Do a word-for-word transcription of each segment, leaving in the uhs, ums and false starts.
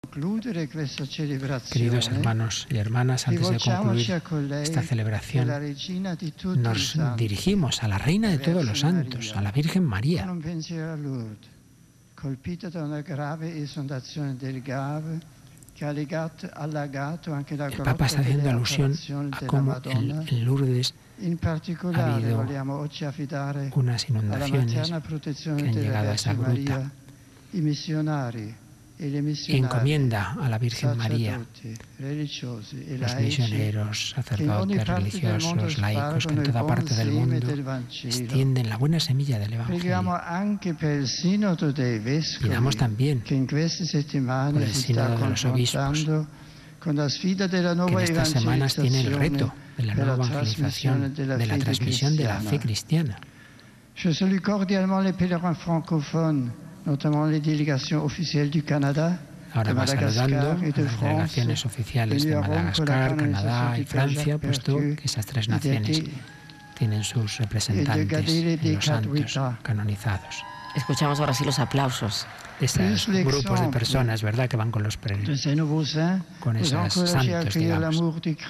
Queridos hermanos y hermanas, antes de concluir esta celebración, nos dirigimos a la Reina de todos los santos, a la Virgen María. El Papa está haciendo alusión a cómo en, en Lourdes ha habido unas inundaciones que han llegado a esa gruta, y encomienda a la Virgen María los misioneros, sacerdotes, religiosos, laicos que en toda parte del mundo extienden la buena semilla del Evangelio. Pidamos también por el sínodo de los obispos, que en estas semanas tiene el reto de la nueva evangelización, de la transmisión de la fe cristiana. Je salue cordialement les pèlerins francophones, notamment les délégations officielles du Canada. Ahora va saludando a las delegaciones oficiales de Madagascar, Canadá y Francia, puesto que esas tres naciones tienen sus representantes en los santos canonizados. Escuchamos ahora sí los aplausos. Esos grupos de personas, ¿verdad?, que van con los peregrinos, con esos santos, digamos.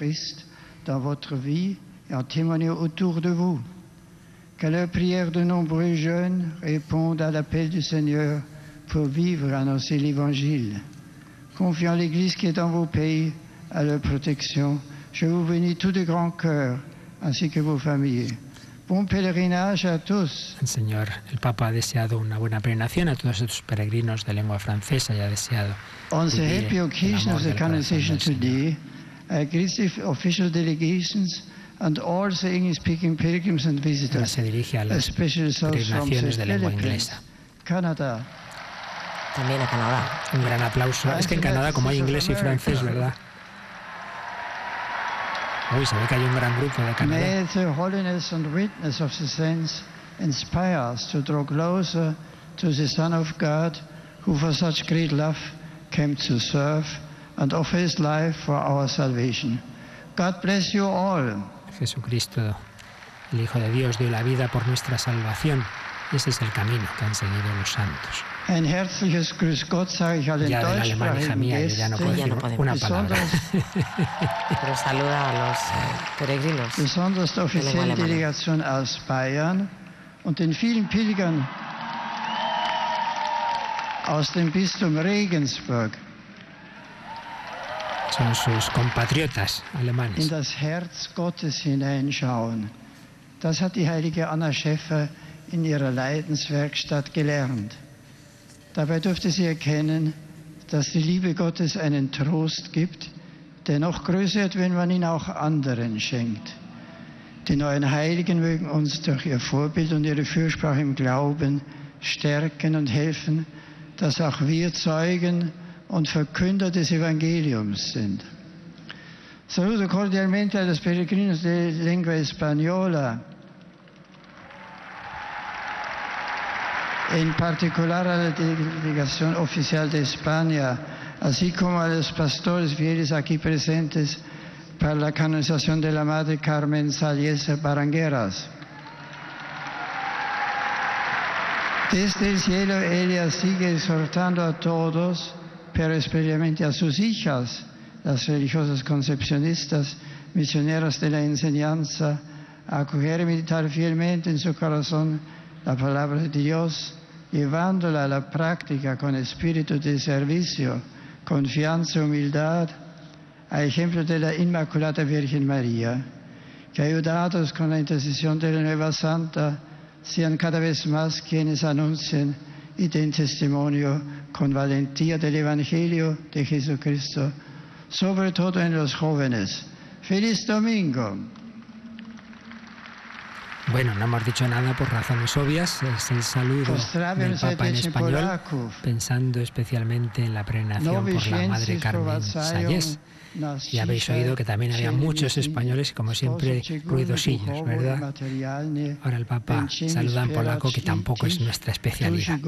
Que la prière de nombreux jeunes répondent à l'appel du Seigneur pour vivre, annoncer l'Évangile. Confiant l'Église qui est dans vos pays à leur protection, je vous bénis tout de grand cœur, ainsi que vos familles. Bon pèlerinage à tous. El Señor, el Papa ha deseado una buena peregrinación a todos estos peregrinos de lengua francesa y ha deseado On the happy occasion of the canonization today, I greet the official delegations and all the English-speaking pilgrims and visitors, se dirige a las especially those from the peregrinaciones de lengua Philippines, inglesa. Canada. También a Canadá. Un gran aplauso. Es que en Canadá, como hay inglés y francés, ¿verdad? Uy, se ve que hay un gran grupo de Canadá. May the holiness and witness of the saints inspire us to draw closer to the Son of God, who for such great love came to serve and offer his life for our salvation. God bless you all. Jesucristo, el Hijo de Dios, dio la vida por nuestra salvación. Y ese es el camino que han seguido los santos. Ein herzliches Grüß Gott sage ich allen Ya del alemán, hija mía, yo ya no puedo Ya decir no podemos. una palabra. Pero saluda a los eh, peregrinos. Besonders die offizielle Delegation aus Bayern und den vielen Pilgern aus dem Bistum Regensburg. Son sus compatriotas alemanes. In das Herz Gottes hineinschauen. Das hat die heilige Anna Schäffer in ihrer Leidenswerkstatt gelernt. Dabei durfte sie erkennen, dass die Liebe Gottes einen Trost gibt, der noch größer wird, wenn man ihn auch anderen schenkt. Die neuen Heiligen mögen uns durch ihr Vorbild und ihre Fürsprache im Glauben stärken und helfen, dass auch wir Zeugen und Verkünder des Evangeliums sind. Saludo cordialmente a los peregrinos de lengua española, en particular a la delegación oficial de España, así como a los pastores fieles aquí presentes para la canonización de la Madre Carmen Sallesa Barangueras. Desde el cielo ella sigue exhortando a todos, pero especialmente a sus hijas, las religiosas concepcionistas, misioneras de la enseñanza, a acoger y meditar fielmente en su corazón la palabra de Dios, llevándola a la práctica con espíritu de servicio, confianza y humildad, a ejemplo de la Inmaculada Virgen María, que ayudados con la intercesión de la Nueva Santa, sean cada vez más quienes anuncien y den testimonio con valentía del Evangelio de Jesucristo, sobre todo en los jóvenes. ¡Feliz Domingo! Bueno, no hemos dicho nada por razones obvias. Es el saludo del Papa en español, pensando especialmente en la peregrinación por la Madre Carmen Sallés. Y habéis oído que también había muchos españoles y, como siempre, ruidosillos, ¿verdad? Ahora el Papa saluda en polaco, que tampoco es nuestra especialidad.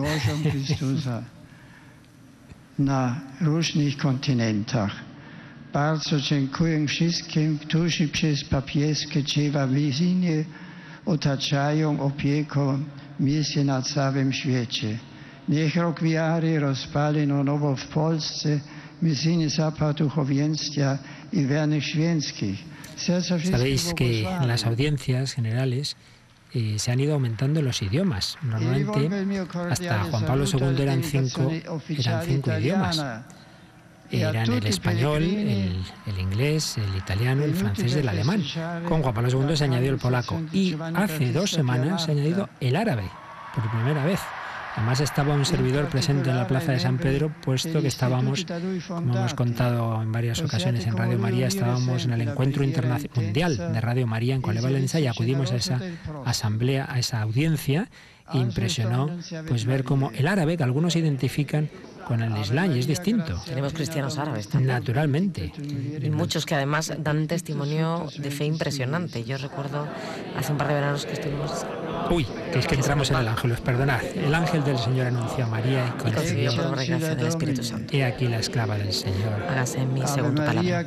Na różnych kontynentach. Bardzo dziękuję wszystkim, którzy przez papieskie dzieła misyjne otaczają opieką misję na całym świecie. Niech rok wiary rozpali na nowo w Polsce, Sabéis que en las audiencias generales eh, se han ido aumentando los idiomas. Normalmente hasta Juan Pablo segundo eran cinco, eran cinco idiomas. Eran el español, el, el inglés, el italiano, el francés y el alemán. Con Juan Pablo segundo se añadió el polaco. Y hace dos semanas se ha añadido el árabe, por primera vez. Además estaba un servidor presente en la plaza de San Pedro, puesto que estábamos, como hemos contado en varias ocasiones en Radio María, estábamos en el Encuentro Internacional Mundial de Radio María en Colle Valença y acudimos a esa asamblea, a esa audiencia, e impresionó pues ver cómo el árabe, que algunos identifican con el Islam, y es distinto. Tenemos cristianos árabes también. Naturalmente. Y muchos que además dan testimonio de fe impresionante. Yo recuerdo hace un par de veranos que estuvimos... Uy, que es que entramos en el Ángelus, perdonad. El ángel del Señor anunció a María y concibió por obra y gracia del Espíritu Santo. He aquí la esclava del Señor. Hágase en mí según tu palabra.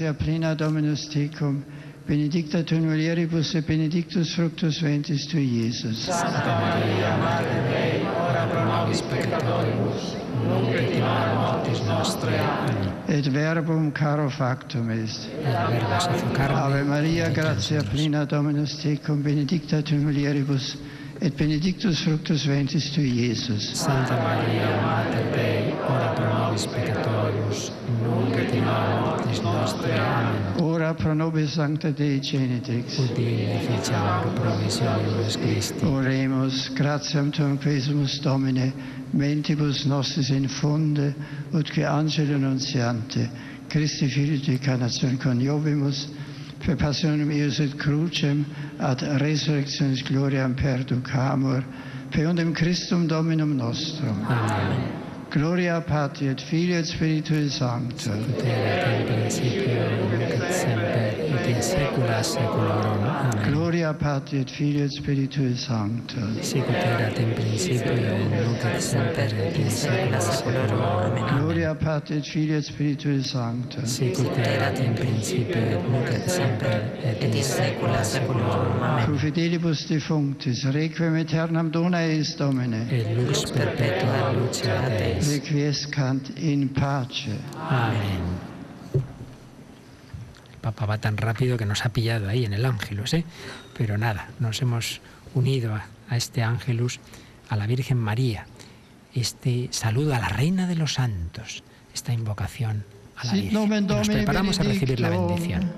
Benedicta tu in mulieribus et benedictus fructus ventris tui, Iesus. Santa Maria, Mater Dei, ora pro nobis peccatoribus, nunc et in hora mortis nostrae. Amen. Et verbum caro factum est. Et verbo se hizo carne. Ave Maria, gratia plena Dominus tecum, benedicta tu in mulieribus, et benedictus fructus ventris tui, Iesus. Santa Maria, Mater Dei, ora pro nobis peccatoribus, nunc et in hora mortis nostrae. Amen. Ora pro nobis sancta Dei Genitrix. Ut beneficiamur promissionibus Christi. Oremus, gratiam tuam quesumus Domine, mentibus nostris infunde, ut que angelo nuntiante, Christi Filii tui incarnatione coniovimus, per passionem eius et crucem, ad resurrectionis gloriam perducamur, per undem Christum Dominum nostrum. Amen. Gloria Patri et Filii et Spiritui Sancto. Ut erat in principio, nunc et semper, et in saecula saeculorum. Amen. Gloria Patri et Filii et Spiritui Sancto. Sic ut erat in principio, nunc et semper, et in saecula saeculorum. Amen. Gloria Patri et Filii et Spiritui Sancto. Sic ut erat in principio, nunc et semper, et in saecula saeculorum. Amen. Pro fidelibus defunctis, requiem aeternam dona eis Domine. Et lux perpetua luceat eis. Requiescant in pace. Amén. El Papa va tan rápido que nos ha pillado ahí en el Ángelus, ¿eh? Pero nada, nos hemos unido a, a este Ángelus, a la Virgen María, este saludo a la Reina de los Santos, esta invocación a la Virgen. Nos preparamos a recibir la bendición.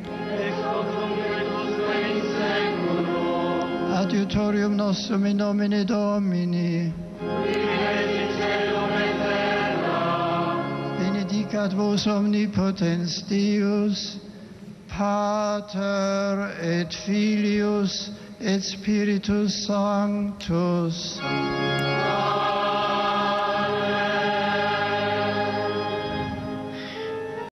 Adiutorium nostrum in nomine Domini. Benedicat vos omnipotens Deus, Pater et Filius et Spiritus Sanctus.